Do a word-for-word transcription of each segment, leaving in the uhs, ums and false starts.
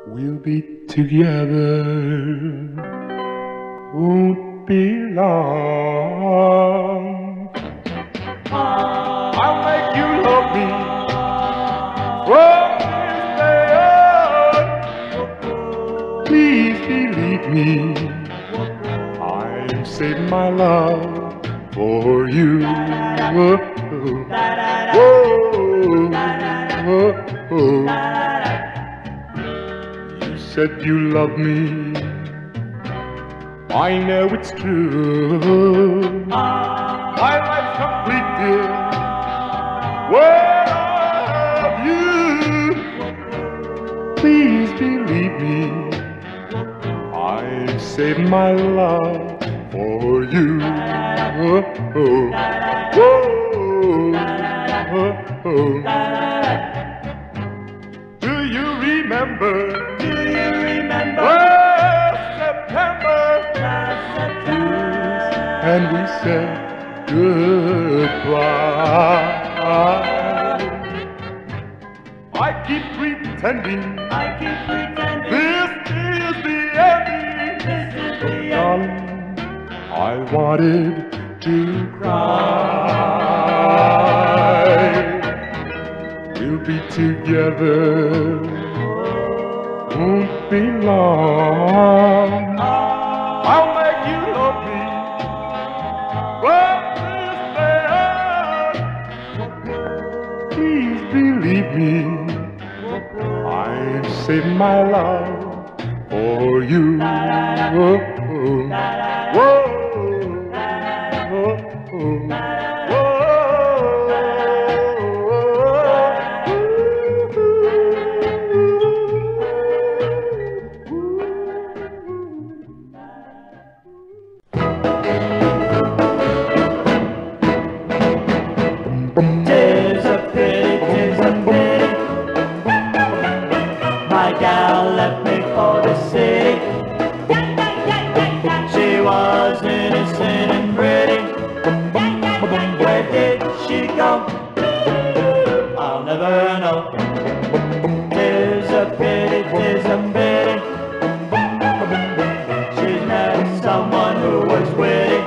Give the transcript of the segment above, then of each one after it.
We'll be together, won't be long. I'll make you love me from this day on. Please believe me, I'm saving my love for you. Whoa, whoa, whoa. You said you love me, I know it's true. My life's complete, dear, when I have you. Please believe me, I've saved my love for you. Whoa, whoa, whoa, whoa. Do you remember? Do you remember? Last September, Last September. and we said goodbye. I keep pretending I keep pretending this is the ending. this is the end. Darling, I wanted to cry. We'll be together, won't be long. I'll make you love me from this day on. Please believe me, I've saved my love for you. Whoa, whoa, whoa, whoa. Tis a pity, tis a pity, my gal left me for the city. She was innocent and pretty. Where did she go? I'll never know. Tis a pity, tis a pity, she's met someone who was witty.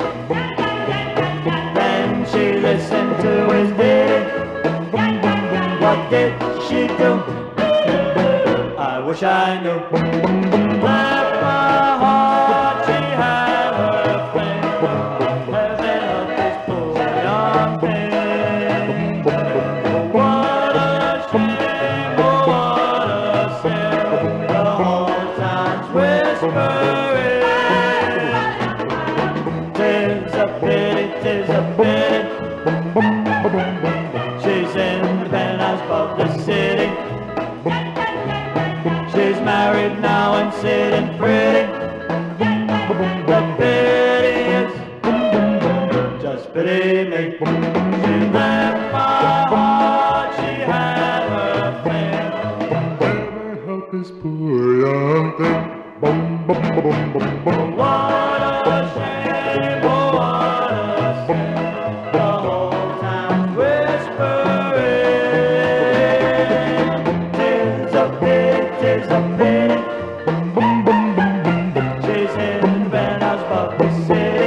Then she listened to his ditty. What did she do? I wish I knew. Left my heart, she had her fling. Heaven help this poor young thing. What a shame, oh what a sin. The whole town's whispering. Tis a pity, tis a pity, she's in the penthouse above the city. She's married now and sitting pretty. The pity is, just pity me. She left my heart, she had her fling. Heaven help this poor young thing. Bum, bum, bum, bum, bum, bum. What a shame, oh what a sin. The whole town's whispering. Tis a pity, tis a pity, she's in the penthouse above the city.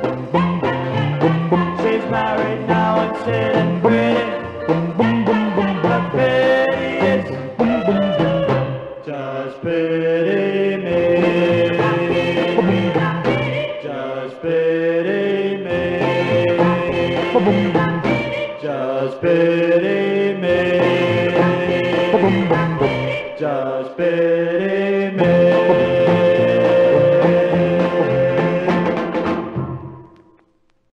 She's married now and sitting pretty. The pity is, just pity me. Just pity me. Just pity me. Just pity